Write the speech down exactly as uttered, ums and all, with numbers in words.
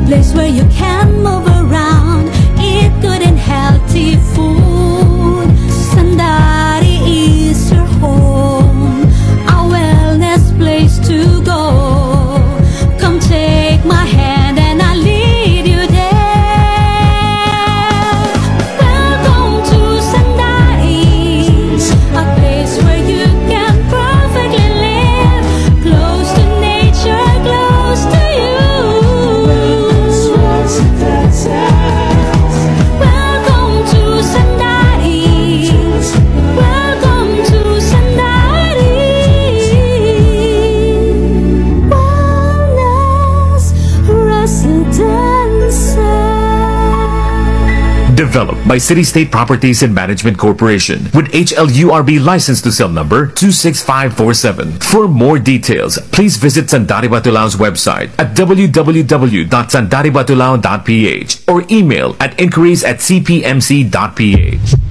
place where you can move around, eat good and healthy food. Sandari is your home, a wellness place to go. Come take my hand and I'll lead you there. Welcome to Sandari, a place where you can perfectly live, close to nature, close to you. Welcome to Sandari. Welcome to Sandari Wellnes Residences. Developed by Citystate Properties and Management Corporation with H L U R B license to sell number two six five four seven. For more details, please visit Sandari Batulao's website at w w w dot sandari batulao dot p h or email at inquiries at c p m c dot p h.